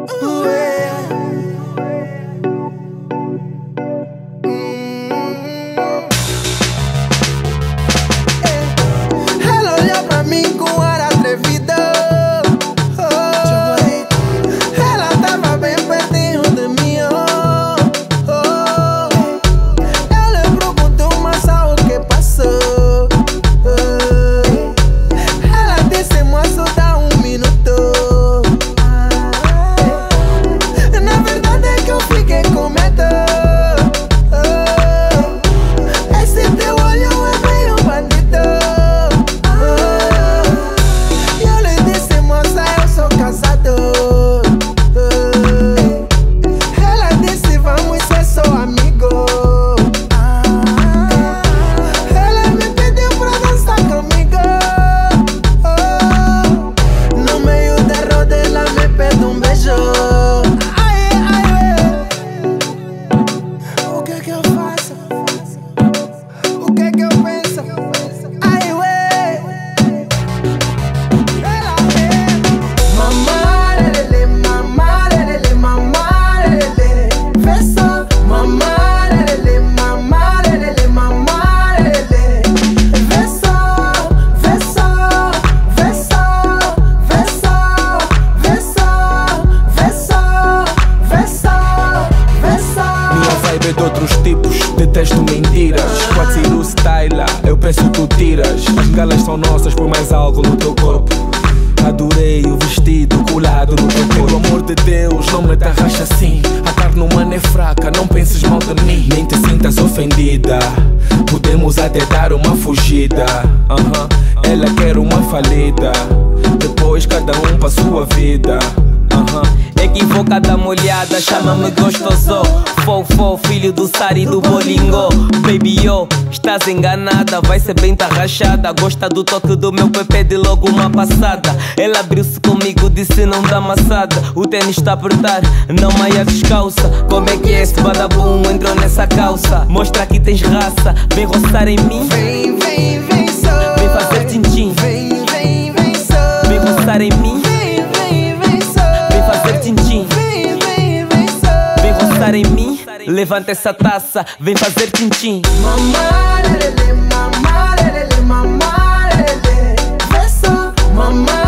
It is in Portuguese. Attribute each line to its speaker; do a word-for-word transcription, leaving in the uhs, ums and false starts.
Speaker 1: Ela olha pra mim com ar atrevido. Ela tava bem pertinho de mim. Eu lhe pergunto, mas sabe o que passou? Ela disse, moço, dá um minuto. Na verdade é que eu fiquei com medo. Esse teu olho é meio bandido. E eu lhe disse, moça, eu sou casado. Ela disse, vamos ser só amigos. Ela me pediu pra dançar comigo. No meio da roda ela me pede um beijo. Ai, ai, o que é que eu faço? O que é que eu penso? Ai, ué. Ela é mamá, lelele, mamá, lelele, mamá, lelele. Vê só, mamá, lelele, mamá, lelele, mamá, lelele. Vê só, vê só, vê só, vê só, vê só, vê só, vê só, vê só.
Speaker 2: Minha vibe é de outros tipos, detesto mentiras. Quatro style, eu penso tu tiras. As galas são nossas, põe mais algo no teu corpo. Adorei o vestido colado no teu corpo. Pelo amor de Deus, não me tarraxa assim. A carne humana é fraca, não penses mal de mim. Nem te sintas ofendida, podemos até dar uma fugida. Aham, ela quer uma falida, depois cada um pra sua vida. Aham.
Speaker 3: Equivocada molhada, chama-me gostoso. Fofo, filho do Sari do Bolingo. Baby yo, estás enganada, vai ser bem tarrachada. Gosta do toque do meu P P de logo uma passada. Ela abriu-se comigo, disse não dá maçada. O tênis está a apertar, não maia descalça. Como é que é esse badabum entrou nessa calça? Mostra que tens raça, vem roçar em mim.
Speaker 1: Vem, vem, vem só.
Speaker 3: Vem fazer tchim-tchim.
Speaker 1: Vem, vem, vem só.
Speaker 3: Vem roçar em mim.
Speaker 1: Vem, vem, vem só.
Speaker 3: Vem fazer tchim-tchim.
Speaker 1: Vem, vem, vem só.
Speaker 3: Vem roçar em mim. Levanta essa taça, vem fazer tchim-tchim.
Speaker 1: Mamá, lelele, mamá, lelele, mamá, lelele. Vê só, mamá.